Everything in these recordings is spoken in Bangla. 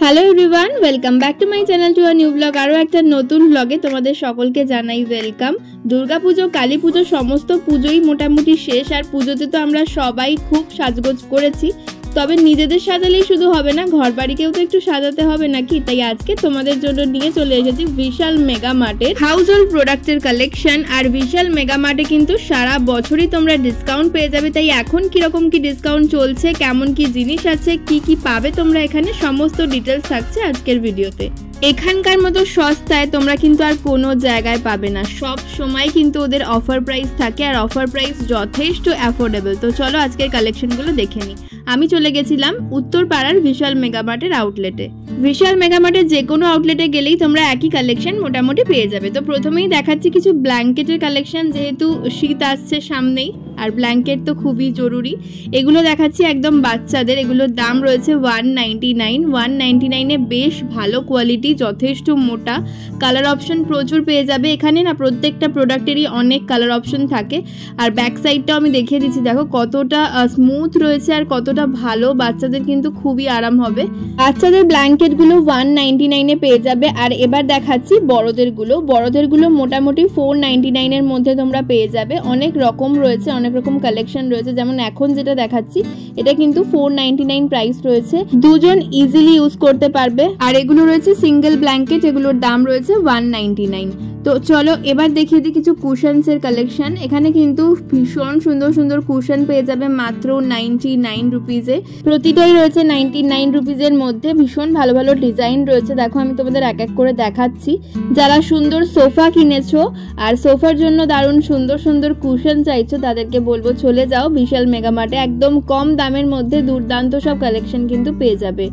Hello everyone, welcome back to my channel to a new blog. আরও একটা নতুন ব্লগে তোমাদের সকলকে জানাই ওয়েলকাম। দুর্গাপুজো, কালী পুজো, সমস্ত পুজোই মোটামুটি শেষ। আর পুজোতে তো আমরা সবাই খুব সাজগোজ করেছি, তবে নিজেদের সাজালেই শুধু হবে না, ঘর বাড়িকেও তো একটু সাজাতে হবে নাকি। তাই আজকে তোমাদের জন্য নিয়ে চলে এসেছি বিশাল মেগা মার্টের হাউস হোল্ড প্রোডাক্টের কালেকশন। আর বিশাল মেগা মার্টে কিন্তু সারা বছরই তোমরা ডিসকাউন্ট পেয়ে যাবে। তাই এখন কিরকম কি ডিসকাউন্ট চলছে, কেমন কি জিনিস আছে, কি কি পাবে তোমরা এখানে, সমস্ত ডিটেলস থাকছে আজকের ভিডিওতে। এখানকার মতো সস্তায় তোমরা কিন্তু আর কোনো জায়গায় পাবে না। সব সময় কিন্তু ওদের অফার প্রাইস থাকে, আর অফার প্রাইস যথেষ্ট অ্যাফোর্ডেবল। তো চলো আজকের কালেকশনগুলো দেখে নিই। আমি চলে গেছিলাম উত্তরপাড়ার বিশাল মেগা মার্টের আউটলেটে। বিশাল মেগা মার্টের যে কোনো আউটলেটে গেলেই তোমরা একই কালেকশন মোটামুটি পেয়ে যাবে। তো প্রথমেই দেখাচ্ছি কিছু ব্ল্যাঙ্কেটের কালেকশন, যেহেতু শীত আসছে সামনেই, আর ব্ল্যাঙ্কেট তো খুবই জরুরি। এগুলো দেখাচ্ছি একদম বাচ্চাদের। এগুলোর দাম রয়েছে 199 বেশ ভালো কোয়ালিটি, যথেষ্ট মোটা। কালার অপশন প্রচুর পেয়ে যাবে এখানে। না, প্রত্যেকটা প্রোডাক্টেরই অনেক কালার অপশন থাকে। আর ব্যাক সাইডটাও আমি দেখিয়ে দিচ্ছি, দেখো কতটা স্মুথ রয়েছে আর কতটা ভালো। বাচ্চাদের কিন্তু খুবই আরাম হবে। বাচ্চাদের ব্ল্যাঙ্কেটগুলো 199 পেয়ে যাবে। আর এবার দেখাচ্ছি বড়দেরগুলো মোটামুটি 499 মধ্যে তোমরা পেয়ে যাবে। অনেক রকম রয়েছে, অনেক রকম কালেকশন রয়েছে। যেমন এখন যেটা দেখাচ্ছি এটা কিন্তু 499 প্রাইস রয়েছে, দুজন ইজিলি ইউজ করতে পারবে। আর এগুলো রয়েছে সিঙ্গেল ব্ল্যাঙ্কেট, এগুলোর দাম রয়েছে 199। তো চলো এবার দেখিয়ে দিই কিছু কুশনসের কালেকশন। এখানে কিন্তু ভীষণ সুন্দর সুন্দর কুশন পেয়ে যাবে মাত্র 99 রুপিজে। প্রতিটাই রয়েছে 99 রুপিজের মধ্যে। ভীষণ ভালো ভালো ডিজাইন রয়েছে, দেখো আমি তোমাদের এক এক করে দেখাচ্ছি। যারা সুন্দর সোফা কিনেছো আর সোফার জন্য দারুণ সুন্দর সুন্দর কুশন চাইছো, তাদেরকে বলবো চলে যাও বিশাল মেগা মার্টে। একদম কম দামের মধ্যে দুর্দান্ত সব কালেকশন কিন্তু পেয়ে যাবে।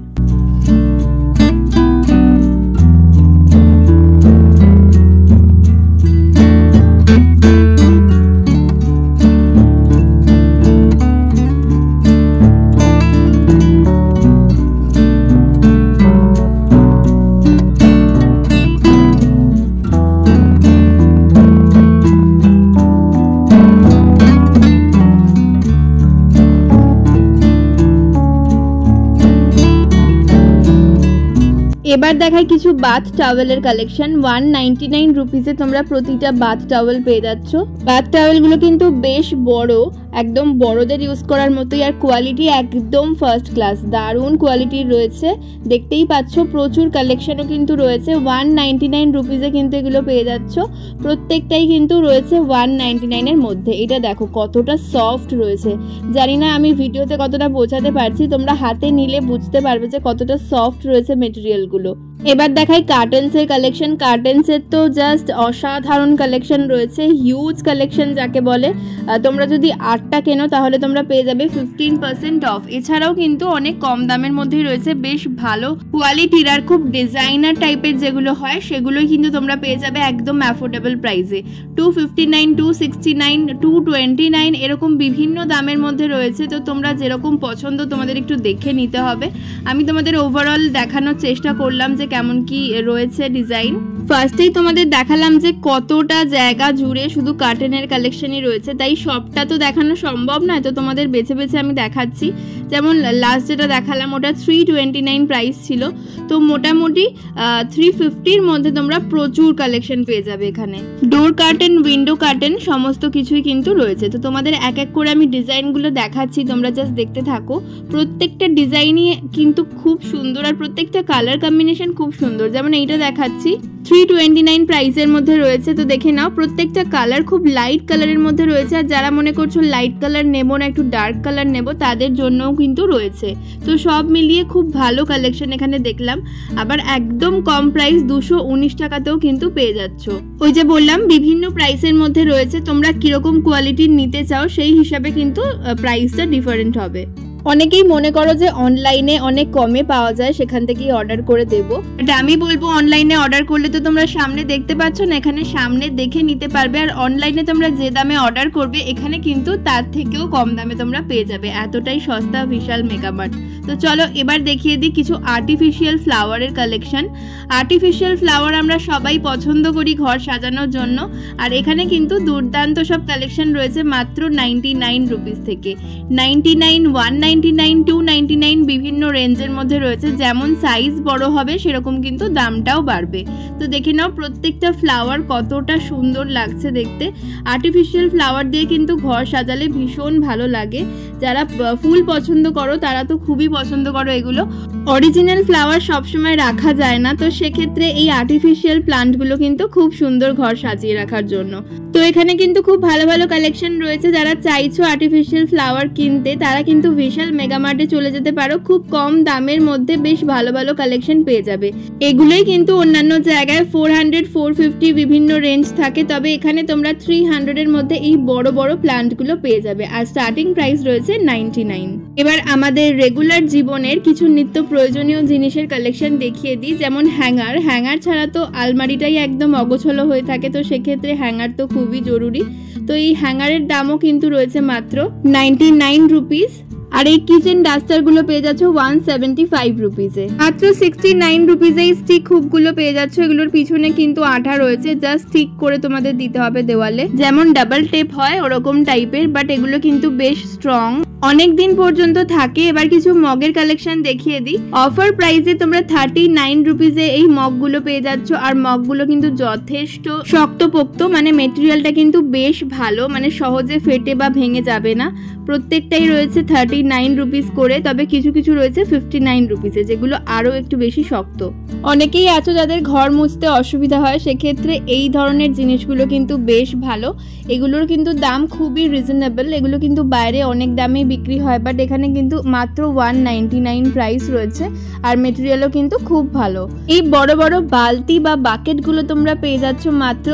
এবার দেখাই কিছু বাথ টাওয়েলের কালেকশন। 199 রুপিসে তোমরা প্রতিটা বাথ টাওয়েল পেয়ে যাচ্ছ। বাথ টাওয়েলগুলো কিন্তু বেশ বড়, একদম বড়দের ইউজ করার মতোই। আর কোয়ালিটি একদম ফার্স্ট ক্লাস, দারুণ কোয়ালিটির রয়েছে, দেখতেই পাচ্ছ। প্রচুর কালেকশনও কিন্তু রয়েছে। 199 রুপিসে কিন্তু এগুলো পেয়ে যাচ্ছ। প্রত্যেকটাই কিন্তু রয়েছে 199 এর মধ্যে। এটা দেখো কতটা সফট রয়েছে, জানি না আমি ভিডিওতে কতটা বোঝাতে পারছি, তোমরা হাতে নিলে বুঝতে পারবে যে কতটা সফট রয়েছে মেটেরিয়ালগুলো। এবার দেখাই কার্টেন্সের কালেকশন। কার্টেন্সের তো জাস্ট অসাধারণ কালেকশন রয়েছে, হিউজ কালেকশন যাকে বলে। তোমরা যদি 8টা কেনো তাহলে তোমরা পেয়ে যাবে 15% অফ। এছাড়াও কিন্তু অনেক কম দামের মধ্যেই রয়েছে, বেশ ভালো কোয়ালিটির আর খুব ডিজাইনার টাইপের যেগুলো হয় সেগুলোই কিন্তু তোমরা পেয়ে যাবে একদম অ্যাফোর্ডেবল প্রাইসে। 259, 269, 229 এরকম বিভিন্ন দামের মধ্যে রয়েছে। তো তোমরা যেরকম পছন্দ তোমাদের একটু দেখে নিতে হবে। আমি তোমাদের ওভারঅল দেখানোর চেষ্টা করলাম যে কেমন কি রয়েছে ডিজাইন। ফার্স্টেই তোমাদের দেখালাম যে কতটা জায়গা জুড়ে শুধু কার্টেনের কালেকশনই রয়েছে, তাই সবটা তো দেখানো সম্ভব নয়। তো তোমাদের বেছে বেছে আমি দেখাচ্ছি। যেমন লাস্ট যেটা দেখালাম ওটা 329 প্রাইস ছিল। তো মোটামুটি 350-র মধ্যে তোমরা প্রচুর কালেকশন পেয়ে যাবে এখানে। ডোর কার্টেন, উইন্ডো কার্টেন সমস্ত কিছুই কিন্তু রয়েছে। তো তোমাদের এক এক করে আমি ডিজাইনগুলো দেখাচ্ছি, তোমরা জাস্ট দেখতে থাকো। প্রত্যেকটা ডিজাইনই কিন্তু খুব সুন্দর, আর প্রত্যেকটা কালার কম্বিনেশন খুব সুন্দর। যেমন এইটা দেখাচ্ছি 329 প্রাইসের মধ্যে রয়েছে। তো দেখে নাও, প্রত্যেকটা কালার খুব লাইট কালারের মধ্যে রয়েছে। আর যারা মনে করছো লাইট কালার নেবো না, একটু ডার্ক কালার নেবো, তাদের জন্যও কিন্তু রয়েছে। তো সব মিলিয়ে খুব ভালো কালেকশন এখানে দেখলাম। আবার একদম কম প্রাইস 219 টাকাতেও কিন্তু পেয়ে যাচ্ছ। ওই যে বললাম বিভিন্ন প্রাইসের মধ্যে রয়েছে, তোমরা কিরকম কোয়ালিটির নিতে চাও সেই হিসাবে কিন্তু প্রাইসটা ডিফারেন্ট হবে। অনেকেই মনে করো যে অনলাইনে অনেক কমে পাওয়া যায়, সেখান থেকেই অর্ডার করে দেবো। এটা আমি বলবো অনলাইনে অর্ডার করলে তো তোমরা সামনে দেখতে পাচ্ছ না, এখানে সামনে দেখে নিতে পারবে। আর অনলাইনে তোমরা যে দামে অর্ডার করবে এখানে কিন্তু তার থেকেও কম দামে তোমরা পেয়ে যাবে। এতটাই সস্তা বিশাল মেগা মার্ট। তো চলো এবার দেখিয়ে দিই কিছু আর্টিফিশিয়াল ফ্লাওয়ারের কালেকশন। আর্টিফিশিয়াল ফ্লাওয়ার আমরা সবাই পছন্দ করি ঘর সাজানোর জন্য, আর এখানে কিন্তু দুর্দান্ত সব কালেকশন রয়েছে মাত্র 99 রুপিস থেকে। 99, 199, 299 বিভিন্ন রেঞ্জের মধ্যে রয়েছে। যেমন সাইজ বড় হবে সেরকম কিন্তু দামটাও বাড়বে। তো দেখে নাও প্রত্যেকটা ফ্লাওয়ার কতটা সুন্দর লাগছে দেখতে। আর্টিফিশিয়াল ফ্লাওয়ার দিয়ে কিন্তু ঘর সাজালে ভীষণ ভালো লাগে। যারা ফুল পছন্দ করো তারা তো খুবই পছন্দ করো এগুলো। অরিজিনাল ফ্লাওয়ার সবসময় রাখা যায় না, তো সেক্ষেত্রে এই আর্টিফিশিয়াল প্লান্টগুলো কিন্তু খুব সুন্দর ঘর সাজিয়ে রাখার জন্য। তো এখানে কিন্তু খুব ভালো ভালো কালেকশন রয়েছে। যারা চাইছো আর্টিফিশিয়াল ফ্লাওয়ার কিনতে তারা কিন্তু বিশাল মেগামার্টে চলে যেতে পারো। খুব কম দামের মধ্যে বেশ ভালো ভালো কালেকশন পেয়ে যাবে। এগুলোই কিন্তু অন্যান্য জায়গায় 400, 450 বিভিন্ন রেঞ্জ থাকে, তবে এখানে তোমরা 300 এর মধ্যে এই বড় বড় প্লান্টগুলো পেয়ে যাবে। আর স্টার্টিং প্রাইস রয়েছে 99। এবার আমাদের রেগুলার জীবনের কিছু নিত্য প্রয়োজনীয় জিনিসের কালেকশন দেখিয়ে দিই। যেমন হ্যাঙ্গার ছাড়া তো আলমারিটাই একদম অগোছলো হয়ে থাকে, তো সেক্ষেত্রে হ্যাঙ্গার তো খুবই জরুরি। তো এই হ্যাঙ্গারের দামও কিন্তু রয়েছে মাত্র 99 রুপিস। আর এই কিচেন ডাস্টারগুলো পেয়ে যাচ্ছ 175 রুপিসে। মাত্র 69 রুপিসে এই স্টিক হুকগুলো পেয়ে যাচ্ছ। এগুলোর পিছনে কিন্তু আঠা রয়েছে, জাস্ট ঠিক করে তোমাদের দিতে হবে দেওয়ালে, যেমন ডাবল টেপ হয় ওরকম টাইপের, বাট এগুলো কিন্তু বেশ স্ট্রং, অনেক দিন পর্যন্ত থাকে। এবার কিছু মগের কালেকশন দেখিয়ে দিই। অফার প্রাইসে তোমরা 39 রুপিসে এই মগগুলো পেয়ে যাচ্ছ। আর মগগুলো কিন্তু যথেষ্ট শক্তপোক্ত, মানে মেটেরিয়ালটা কিন্তু বেশ ভালো, মানে সহজে ফেটে বা ভেঙে যাবে না। প্রত্যেকটাই রয়েছে 39 রুপিস করে, তবে কিছু কিছু রয়েছে 59 রুপিসে, যেগুলো আরো একটু বেশি শক্ত। অনেকেই আছো যাদের ঘর মুছতে অসুবিধা হয়, সেক্ষেত্রে এই ধরনের জিনিসগুলো কিন্তু বেশ ভালো। এগুলোর কিন্তু দাম খুবই রিজনেবল। এগুলো কিন্তু বাইরে অনেক দামে বিক্রি হয়, বাট এখানে কিন্তু মাত্র 199 প্রাইস রয়েছে। আর মেটেরিয়ালও কিন্তু খুব ভালো। এই বড় বড় বালতি বা বাকেটগুলো তোমরা পেয়ে যাচ্ছ মাত্র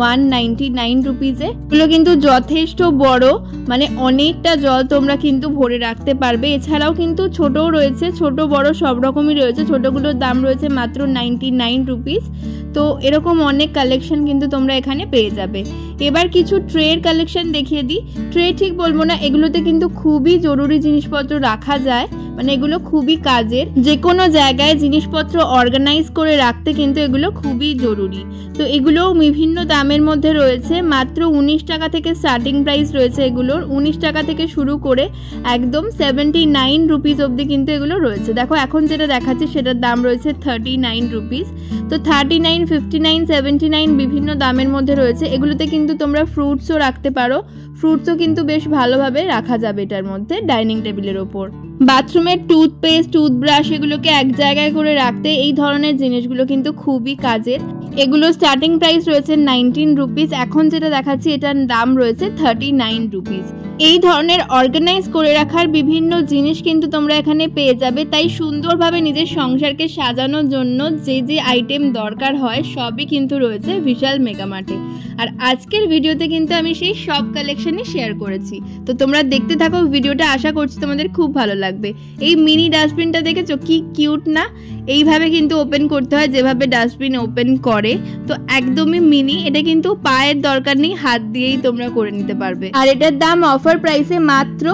199 রুপিসে। এগুলো কিন্তু যথেষ্ট বড়, মানে অনেকটা জল তোমরা কিন্তু ভরে রাখতে পারবে। এছাড়াও কিন্তু ছোটও রয়েছে, ছোট বড় সব রকমই রয়েছে। ছোটগুলোর দাম রয়েছে মাত্র 99 রুপিস। তো এরকম অনেক কালেকশন কিন্তু তোমরা এখানে পেয়ে যাবে। এবার কিছু ট্রের কালেকশন দেখিয়ে দিই। ট্রে ঠিক বলবো না, এগুলোতে কিন্তু খুবই জরুরি জিনিসপত্র রাখা যায়, মানে এগুলো খুবই কাজের। যে কোনো জায়গায় জিনিসপত্র অর্গানাইজ করে রাখতে কিন্তু এগুলো খুবই জরুরি। তো এগুলো বিভিন্ন দামের মধ্যে রয়েছে। মাত্র 19 টাকা থেকে স্টার্টিং প্রাইস রয়েছে এগুলোর। 19 টাকা থেকে শুরু করে একদম 79 রুপিস অবধি কিন্তু এগুলো রয়েছে। দেখো এখন যেটা দেখাচ্ছি সেটার দাম রয়েছে 39 রুপিস। তো 39, 59, 79 বিভিন্ন দামের মধ্যে রয়েছে। এগুলোতে কিন্তু তোমরা ফ্রুটসও রাখতে পারো। ফ্রুটসও কিন্তু বেশ ভালোভাবে রাখা যাবে এটার মধ্যে ডাইনিং টেবিলের ওপর। বাথরুমের টুথপেস্ট, টুথব্রাশ এগুলোকে এক জায়গায় করে রাখতে এই ধরনের জিনিসগুলো কিন্তু খুবই কাজের। এগুলো স্টার্টিং প্রাইস রয়েছে 19 রুপিস। এখন যেটা দেখাচ্ছি এটার দাম রয়েছে 39 রুপিস। এই ধরনের অর্গানাইজ করে রাখার বিভিন্ন জিনিস কিন্তু তোমরা এখানে পেয়ে যাবে। তাই সুন্দরভাবে নিজের সংসারকে সাজানোর জন্য যে যে আইটেম দরকার হয় সবই কিন্তু রয়েছে বিশাল মেগামার্টে। আর আজকের ভিডিওতে কিন্তু আমি সেই সব কালেকশনই শেয়ার করেছি। তো তোমরা দেখতে থাকো ভিডিওটা, আশা করছি তোমাদের খুব ভালো লাগবে। এই মিনি ডাস্টবিনটা দেখেছো কি কিউট না? এইভাবে কিন্তু ওপেন করতে হয় যেভাবে ডাস্টবিন ওপেন করে। তো একদমই মিনি, এটা কিন্তু পায়ের দরকার নেই, হাত দিয়েই তোমরা করে নিতে পারবে। আর এটার দাম অফার প্রাইসে মাত্র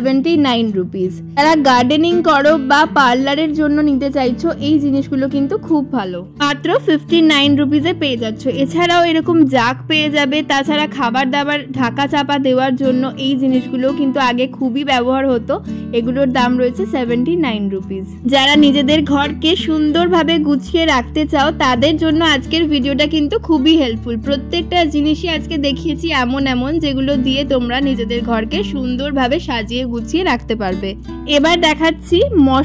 79 রুপিস। যারা গার্ডেনিং করো বা পার্লারের জন্য নিতে চাইছো এই জিনিসগুলো কিন্তু খুব ভালো, মাত্র 59 রুপিসে পেয়ে যাচ্ছ। এছাড়াও এরকম জাগ পেয়ে যাবে। তাছাড়া খাবার দাবার ঢাকা চাপা দেওয়ার জন্য এই জিনিসগুলো কিন্তু আগে খুবই ব্যবহার হতো। এগুলোর দাম রয়েছে 79 রুপিস। যারা নিজেদের ঘরকে সুন্দরভাবে গুছিয়ে রাখতে চাও তাদের জন্য আজকের ভিডিওটা কিন্তু খুবই হেল্পফুল। প্রত্যেকটা জিনিসই আজকে দেখিয়েছি এমন যেগুলো দিয়ে তোমরা নিজেদের ঘরকে সুন্দরভাবে সাজিয়ে গুছিয়ে রাখতে পারবে। এবার দেখাচ্ছি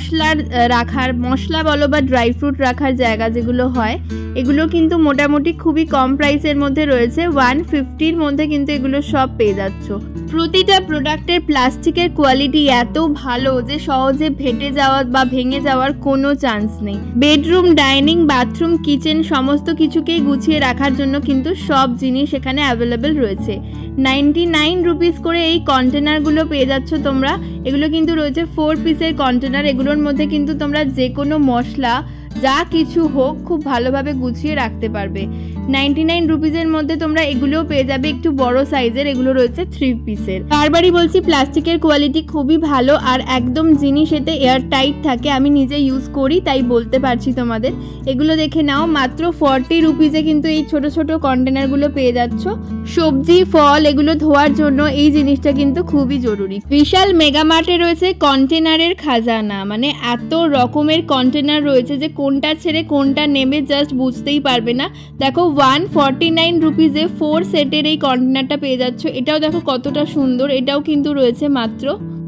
মশলা বলো বা ড্রাই ফ্রুট রাখার জায়গা যেগুলো হয়, এগুলো কিন্তু মোটামুটি খুবই কম প্রাইসের মধ্যে রয়েছে। 150-র মধ্যে কিন্তু এগুলো সব পেয়ে যাচ্ছ। প্রতিটা প্রোডাক্টের প্লাস্টিকের কোয়ালিটি এত ভালো যে সহজে ফেটে যাওয়া বা ভেঙে যাওয়ার কোনো চান্স নেই। বেডরুম, ডাইনিং, বাথরুম, কিচেন সমস্ত কিছুকেই গুছিয়ে রাখার জন্য কিন্তু সব জিনিস এখানে অ্যাভেলেবেল রয়েছে। 99 রুপিস করে এই কন্টেনারগুলো পেয়ে যাচ্ছ তোমরা। এগুলো কিন্তু রয়েছে 4 পিসের কন্টেনার। এগুলোর মধ্যে কিন্তু তোমরা যে কোনো মশলা যা কিছু হোক খুব ভালোভাবে গুছিয়ে রাখতে পারবে। 99 রুপিসের মধ্যে তোমরা এগুলোও পেয়ে যাবে একটু বড় সাইজের, এগুলো রয়েছে 3 পিসের। বারবারই বলছি প্লাস্টিকের কোয়ালিটি খুবই ভালো আর একদম জিনিস এতে এয়ার টাইট থাকে, আমি নিজে ইউজ করি তাই বলতে পারছি তোমাদের। এগুলো দেখে নাও, মাত্র 40 রুপিসে কিন্তু এই ছোট ছোট কন্টেনারগুলো পেয়ে যাচ্ছ। সবজি ফল এগুলো ধোয়ার জন্য এই জিনিসটা কিন্তু খুবই জরুরি। বিশাল মেগামার্টে রয়েছে কন্টেনারের খাজানা, মানে এত রকমের কন্টেনার রয়েছে যে কোনটা ছেড়ে কোনটা নেমে জাস্ট বুঝতেই পারবে না। দেখো 149 রুপিসে 4 সেটের এই কন্টেনারটা পেয়ে যাচ্ছ। এটাও দেখো কতটা সুন্দর, এটাও কিন্তু রয়েছে মাত্র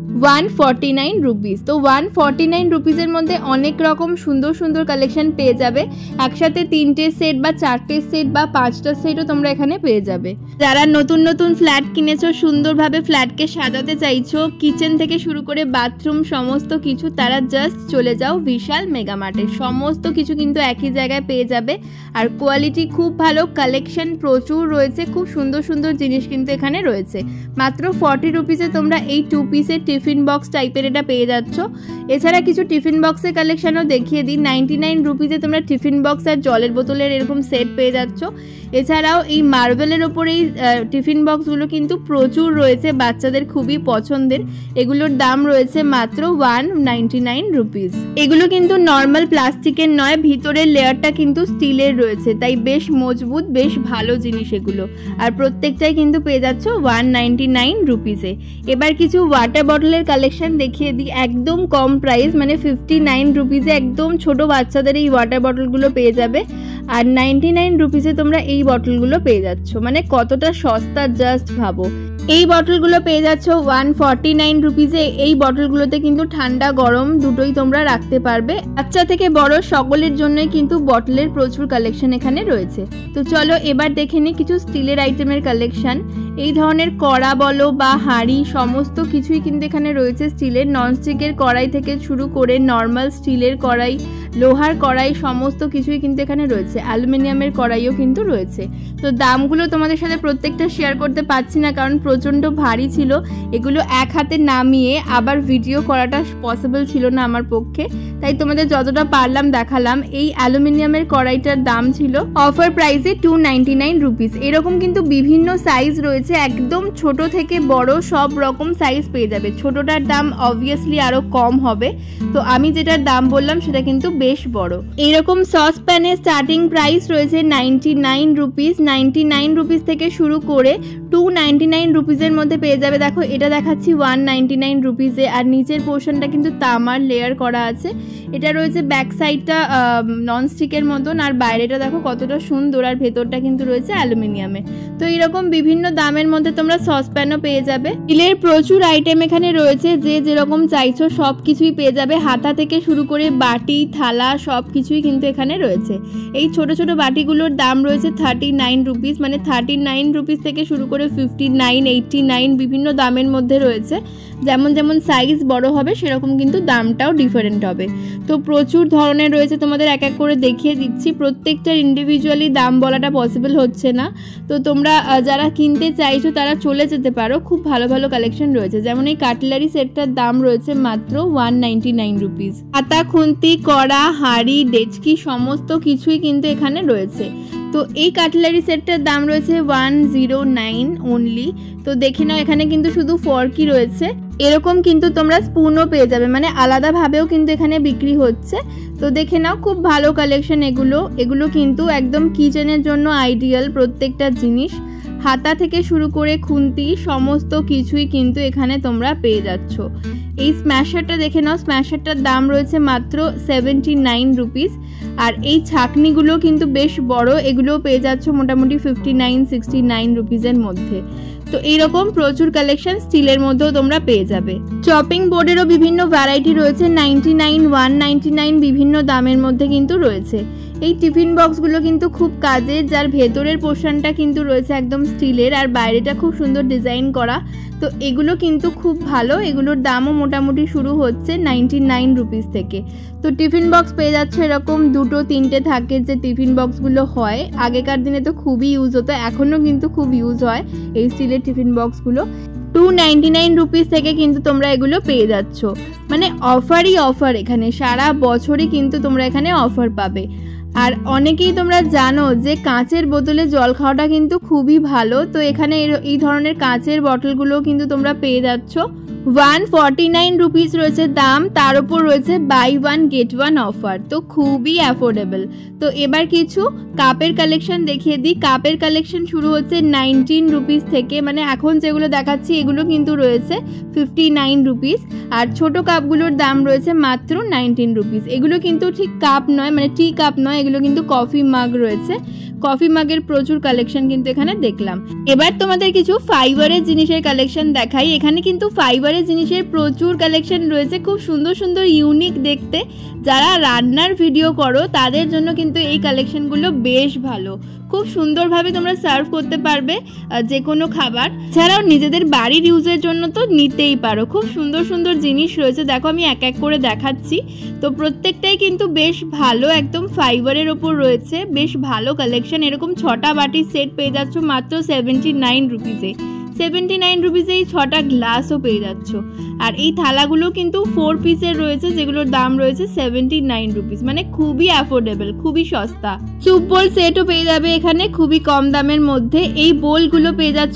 149 রুপিস। তো 149 রুপিসের মধ্যে অনেক রকম সুন্দর সুন্দর কালেকশন পেয়ে যাবে। একসাথে 3টে সেট বা 4টে সেট বা 5টা সেটও তোমরা এখানে পেয়ে যাবে। যারা নতুন নতুন ফ্ল্যাট কিনেছো, সুন্দরভাবে ফ্ল্যাটকে সাজাতে চাইছো, কিচেন থেকে শুরু করে বাথরুম সমস্ত কিছু, তারা জাস্ট চলে যাও বিশাল মেগামার্টে। সমস্ত কিছু কিন্তু একই জায়গায় পেয়ে যাবে আর কোয়ালিটি খুব ভালো, কালেকশন প্রচুর রয়েছে, খুব সুন্দর সুন্দর জিনিস কিন্তু এখানে রয়েছে। মাত্র 40 রুপিসে তোমরা এই 2 পিসের টিফিন বক্স টাইপের এটা পেয়ে যাচ্ছ। এছাড়া কিছু টিফিন বক্সের কালেকশনও দেখিয়ে দিই। 99 রুপিসে তোমরা টিফিন বক্স আর জলের বোতলের এরকম সেট পেয়ে যাচ্ছ। এছাড়াও এই মার্বেলের ওপর এই টিফিন বক্সগুলো কিন্তু প্রচুর রয়েছে, বাচ্চাদের খুবই পছন্দের। এগুলোর দাম রয়েছে মাত্র 199 রুপিস। এগুলো কিন্তু নর্মাল প্লাস্টিকের নয়, ভিতরের লেয়ারটা কিন্তু স্টিলের রয়েছে, তাই বেশ মজবুত, বেশ ভালো জিনিস এগুলো। আর প্রত্যেকটাই কিন্তু পেয়ে যাচ্ছ 199 রুপিসে। এবার কিছু ওয়াটার বটলের কালেকশন দেখিয়ে দিই, একদম কম প্রাইস, মানে 59 রুপিসে একদম ছোট বাচ্চাদের এই ওয়াটার বটলগুলো পেয়ে যাবে। আর 99 রুপিসে তোমরা এই বটলগুলো পেয়ে যাচ্ছ, মানে কতটা সস্তা জাস্ট ভাবো। এই বটলগুলো পেয়ে যাচ্ছ 149 রুপিসে। এই বটলগুলোতে কিন্তু ঠান্ডা গরম দুটোই তোমরা রাখতে পারবে। বাচ্চা থেকে বড় সকলের জন্যই কিন্তু বটলের প্রচুর কালেকশন এখানে রয়েছে। তো চলো এবার দেখে নিই কিছু স্টিলের আইটেমের কালেকশন। এই ধরনের কড়া বলো বা হাঁড়ি সমস্ত কিছুই কিন্তু এখানে রয়েছে স্টিলের। ননস্টিকের কড়াই থেকে শুরু করে নর্মাল স্টিলের কড়াই, লোহার কড়াই সমস্ত কিছুই কিন্তু এখানে রয়েছে। অ্যালুমিনিয়ামের কড়াইও কিন্তু রয়েছে। তো দামগুলো তোমাদের সাথে প্রত্যেকটা শেয়ার করতে পারছি না, কারণ প্রচণ্ড ভারী ছিল। এগুলো এক হাতে নামিয়ে আবার ভিডিও করাটা পসিবল ছিল না আমার পক্ষে, তাই তোমাদের যতটা পারলাম দেখালাম। এই অ্যালুমিনিয়ামের কড়াইটার দাম ছিল অফার প্রাইসে 299 রুপিস। এরকম কিন্তু বিভিন্ন সাইজ রয়েছে, একদম ছোট থেকে বড় সব রকম সাইজ পেয়ে যাবে। ছোটটার দাম অবভিয়াসলি আরো কম হবে, তো আমি যেটার দাম বললাম সেটা কিন্তু বেশ বড়। এরকম সসপ্যানের স্টার্টিং প্রাইস রয়েছে 99 রুপিস। 99 রুপিস থেকে শুরু করে 299 রুপিসের মধ্যে পেয়ে যাবে। দেখো এটা দেখাচ্ছি 199 রুপিসে, আর নিচের পোর্শনটা কিন্তু তামার লেয়ার করা আছে। এটা রয়েছে ব্যাক সাইডটা ননস্টিকের মতন, আর বাইরেটা দেখো কতটা সুন্দর, আর ভেতরটা কিন্তু রয়েছে অ্যালুমিনিয়ামে। তো এরকম বিভিন্ন দামের মধ্যে তোমরা সসপ্যানও পেয়ে যাবে। স্টিলের প্রচুর আইটেম এখানে রয়েছে, যে যেরকম চাইছো সব কিছুই পেয়ে যাবে। হাতা থেকে শুরু করে বাটি থালা সব কিছুই কিন্তু এখানে রয়েছে। এই ছোট ছোট বাটিগুলোর দাম রয়েছে 39 রুপিস, মানে 39 রুপিস থেকে শুরু করে 59, 89 বিভিন্ন দামের মধ্যে রয়েছে। যেমন যেমন সাইজ বড় হবে সেরকম কিন্তু দামটাও ডিফারেন্ট হবে। তো প্রচুর ধরনের রয়েছে, তোমাদের এক এক করে দেখিয়ে দিচ্ছি। প্রত্যেকটার ইন্ডিভিজুয়ালি দাম বলাটা পসিবল হচ্ছে না, তো তোমরা যারা কিনতে চাইছো তারা চলে যেতে পারো। খুব ভালো ভালো কালেকশন রয়েছে। যেমন এই কাটলারি সেটটার দাম রয়েছে মাত্র 199 রুপিস। হাতা, খুন্তি, কড়া, হাঁড়ি, ডেচকি সমস্ত কিছুই কিন্তু এখানে রয়েছে। তো এই কাটলারি সেটটার দাম রয়েছে 109 অনলি। তো দেখে নাও এখানে কিন্তু শুধু ফর্কই রয়েছে। এরকম কিন্তু তোমরা স্পুনও পেয়ে যাবে, মানে আলাদাভাবেও কিন্তু এখানে বিক্রি হচ্ছে। তো দেখে নাও খুব ভালো কালেকশন এগুলো কিন্তু একদম কিচেনের জন্য আইডিয়াল প্রত্যেকটা জিনিস। হাতা থেকে শুরু করে খুন্তি সমস্ত কিছুই কিন্তু এখানে তোমরা পেয়ে যাচ্ছ। এই স্ম্যাশারটা দেখে নাও, স্ম্যাশারটার দাম রয়েছে মাত্র 79 রুপিস। আর এই ছাকনিগুলো কিন্তু বেশ বড়, এগুলোও পেয়ে যাচ্ছ মোটামুটি 59-69 রুপিসের মধ্যে। তো এইরকম প্রচুর কালেকশন স্টিলের মধ্যেও তোমরা পেয়ে যাবে। চপিং বোর্ডেরও বিভিন্ন ভ্যারাইটি রয়েছে, 99, 199 বিভিন্ন দামের মধ্যে কিন্তু রয়েছে। এই টিফিন বক্সগুলো কিন্তু খুব কাজের, যার ভেতরের পোর্শনটা কিন্তু রয়েছে একদম স্টিলের, আর বাইরেটা খুব সুন্দর ডিজাইন করা। তো এগুলো কিন্তু খুব ভালো, এগুলোর দামও মোটামুটি শুরু হচ্ছে 99 রুপিস থেকে। তো টিফিন বক্স পেয়ে যাচ্ছে এরকম 2-3টে থাকে, যে টিফিন বক্সগুলো হয় আগেকার দিনে তো খুবই ইউজ হতো, এখনও কিন্তু খুব ইউজ হয় এই স্টিলের টিফিন বক্সগুলো। 299 রুপিস থেকে কিন্তু তোমরা এগুলো পেয়ে যাচ্ছ, মানে অফারই অফার। এখানে সারা বছরই কিন্তু তোমরা এখানে অফার পাবে। আর অনেকেই তোমরা জানো যে কাঁচের বোতলে জল খাওয়াটা কিন্তু খুবই ভালো। তো এখানে এই ধরনের কাঁচের বটলগুলো কিন্তু তোমরা পেয়ে যাচ্ছ। 149 রুপিস রয়েছে দাম, তার উপর রয়েছে buy one get one offer, তো খুবই অ্যাফোর্ডেবল। তো এবার কিছু কাপের কালেকশন দেখিয়ে দিই। কাপের কালেকশন শুরু হচ্ছে 19 রুপিস থেকে, মানে এখন যেগুলো দেখাচ্ছি এগুলো কিন্তু রয়েছে 59 রুপিস। আর ছোট কাপগুলোর দাম রয়েছে মাত্র 19 রুপিস। এগুলো কিন্তু ঠিক কাপ নয়, মানে টি কাপ নয়, এগুলো কিন্তু কফি মাগ রয়েছে। কফি মাগের প্রচুর কালেকশন কিন্তু এখানে দেখলাম। এবার তোমাদের কিছু ফাইবারের জিনিসের কালেকশন দেখাই। এখানে কিন্তু ফাইবারের জিনিসের প্রচুর কালেকশন রয়েছে, খুব সুন্দর সুন্দর ইউনিক দেখতে। যারা রান্নার ভিডিও করো তাদের জন্য কিন্তু এই কালেকশনগুলো বেশ ভালো। খুব সুন্দরভাবে তোমরা সার্ভ করতে পারবে যে কোনো খাবার। ছাড়াও নিজেদের বাড়ির ইউজের জন্য তো নিতেই পারো। খুব সুন্দর সুন্দর জিনিস রয়েছে, দেখো আমি এক এক করে দেখাচ্ছি। তো প্রত্যেকটাই কিন্তু বেশ ভালো, একদম ফাইবারের ওপর রয়েছে, বেশ ভালো কালেকশন। এরকম 6টা বাটির সেট পেয়ে যাচ্ছ মাত্র 79 রুপিসে। 79 রুপিসে এই 6টা গ্লাসও পেয়ে যাচ্ছ। আর এই থালাগুলো কিন্তু 4 পিসের রয়েছে, যেগুলোর দাম রয়েছে 79 রুপিস, মানে খুবই অ্যাফোর্ডেবল, খুবই সস্তা। স্যুপ বোল সেটও পেয়ে যাবে এখানে খুবই কম দামের মধ্যে। এই বোলগুলো পেয়ে যাচ্ছ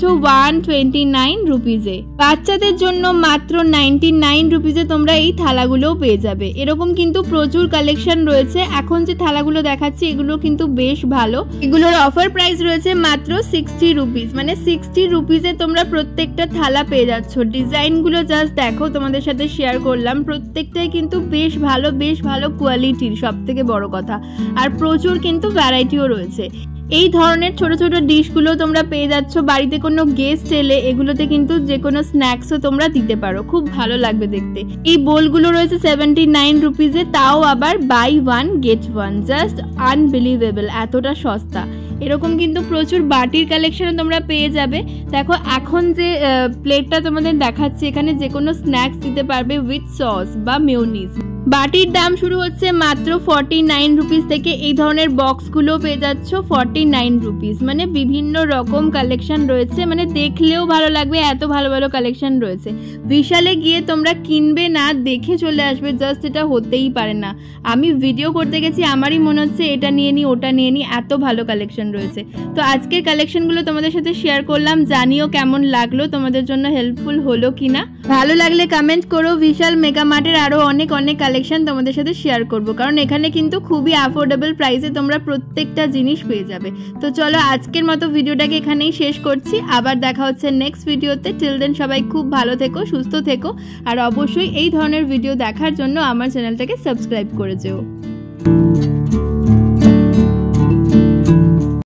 129 রুপিসে। বাচ্চাদের জন্য মাত্র 99 রুপিসে তোমরা এই থালাগুলোও পেয়ে যাবে। এরকম কিন্তু প্রচুর কালেকশন রয়েছে। এখন যে থালাগুলো দেখাচ্ছি এগুলো কিন্তু বেশ ভালো। এগুলোর অফার প্রাইস রয়েছে মাত্র 60 রুপিস, মানে 60 রুপিসে তোমরা প্রত্যেকটা থালা পেয়ে যাচ্ছ। ডিজাইনগুলো জাস্ট দেখো, তোমাদের সাথে শেয়ার করলাম। প্রত্যেকটাই কিন্তু বেশ ভালো কোয়ালিটির, সব থেকে বড় কথা। আর প্রচুর কিন্তু ভ্যারাইটিও রয়েছে। এই ধরনের ছোট ছোট ডিশগুলো তোমরা পেয়ে যাচ্ছ। বাড়িতে কোনো গেস্ট এলে এগুলোতে কিন্তু যে কোনো স্ন্যাক্সও তোমরা দিতে পারো, খুব ভালো লাগবে দেখতে। এই বোলগুলো রয়েছে 79 রুপিসে, তাও আবার buy one get one. Just unbelievable, এতটা সস্তা। এরকম কিন্তু প্রচুর বাটির কালেকশনও তোমরা পেয়ে যাবে। দেখো এখন যে প্লেটটা তোমাদের দেখাচ্ছি, এখানে যে কোনো স্ন্যাক্স দিতে পারবে উইথ সস বা মেয়োনিজ। বাটির দাম শুরু হচ্ছে মাত্র 49 রুপিস থেকে। এই ধরনের বক্সগুলো পেয়ে যাচ্ছ 49 রুপিস, মানে বিভিন্ন রকম কালেকশন রয়েছে, মানে দেখলেও ভালো লাগবে, এত ভালো ভালো কালেকশন রয়েছে। বিশালে গিয়ে তোমরা কিনবে না, দেখে চলে আসবে, জাস্ট এটা হতেই পারে না। আমি ভিডিও করতে গেছি, আমারই মনে হচ্ছে এটা নিয়ে নিই ওটা নিয়ে নিই, এত ভালো কালেকশন রয়েছে। তো আজকের কালেকশনগুলো তোমাদের সাথে শেয়ার করলাম, জানিও কেমন লাগলো, তোমাদের জন্য হেল্পফুল হলো কিনা। ভালো লাগলে কমেন্ট করো। বিশাল মেগা মার্টের আরো অনেক কালেকশন তোমাদের সাথে শেয়ার করব, কারণ এখানে কিন্তু খুবই অ্যাফোর্ডেবল প্রাইসে তোমরা প্রত্যেকটা জিনিস পেয়ে যাবে। তো চলো আজকের মতো ভিডিওটাকে এখানেই শেষ করছি, আবার দেখা হচ্ছে নেক্সট ভিডিওতে। টিল দেন সবাই খুব ভালো থেকো, সুস্থ থেকো, আর অবশ্যই এই ধরনের ভিডিও দেখার জন্য আমার চ্যানেলটাকে সাবস্ক্রাইব করে যেও।